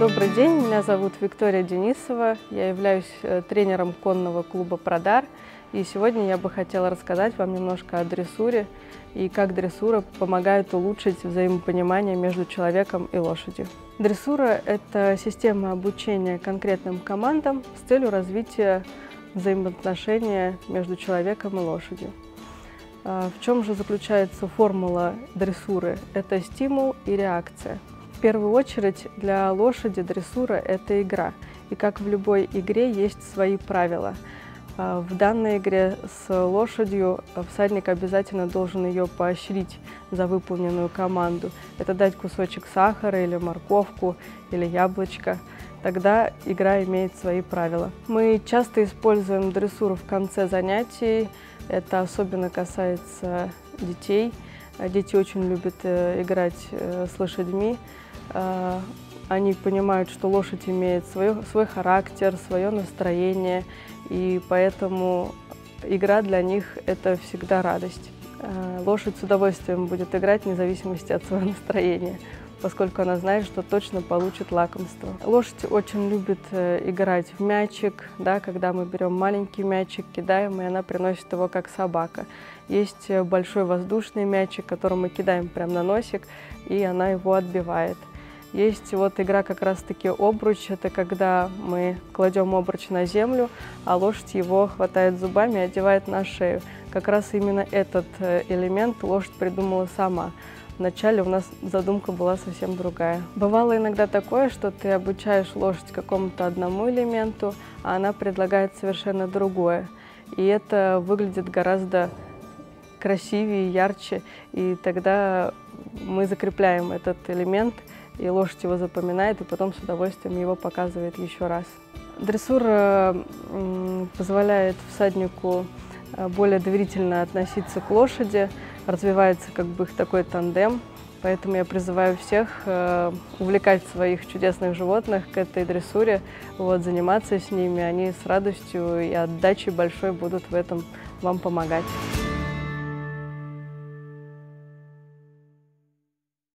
Добрый день, меня зовут Виктория Денисова, я являюсь тренером конного клуба «Продар», и сегодня я бы хотела рассказать вам немножко о дрессуре и как дрессура помогает улучшить взаимопонимание между человеком и лошадью. Дрессура – это система обучения конкретным командам с целью развития взаимоотношения между человеком и лошадью. В чем же заключается формула дрессуры? Это стимул и реакция. В первую очередь для лошади дрессура – это игра, и как в любой игре есть свои правила. В данной игре с лошадью всадник обязательно должен ее поощрить за выполненную команду. Это дать кусочек сахара или морковку, или яблочко. Тогда игра имеет свои правила. Мы часто используем дрессуру в конце занятий. Это особенно касается детей. Дети очень любят играть с лошадьми. Они понимают, что лошадь имеет свой характер, свое настроение, и поэтому игра для них – это всегда радость. Лошадь с удовольствием будет играть вне зависимости от своего настроения, поскольку она знает, что точно получит лакомство. Лошадь очень любит играть в мячик, да, когда мы берем маленький мячик, кидаем, и она приносит его как собака. Есть большой воздушный мячик, который мы кидаем прямо на носик, и она его отбивает. Есть вот игра как раз-таки обруч, это когда мы кладем обруч на землю, а лошадь его хватает зубами и одевает на шею. Как раз именно этот элемент лошадь придумала сама. Вначале у нас задумка была совсем другая. Бывало иногда такое, что ты обучаешь лошадь какому-то одному элементу, а она предлагает совершенно другое. И это выглядит гораздо красивее, ярче, и тогда мы закрепляем этот элемент, и лошадь его запоминает, и потом с удовольствием его показывает еще раз. Дрессура позволяет всаднику более доверительно относиться к лошади, развивается как бы их такой тандем, поэтому я призываю всех увлекать своих чудесных животных к этой дрессуре, заниматься с ними, они с радостью и отдачей большой будут в этом вам помогать.